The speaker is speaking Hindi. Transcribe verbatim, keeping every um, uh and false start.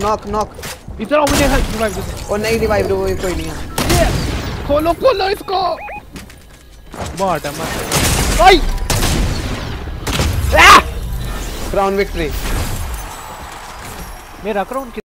नॉक नॉक इधर आओ मुझे रिवाइव दे। और नहीं रिवाइव दो कोई नहीं है। ये खोलो खोलो इसको। बहुत है मत भाई। क्राउन विक्ट्री मेरा क्राउन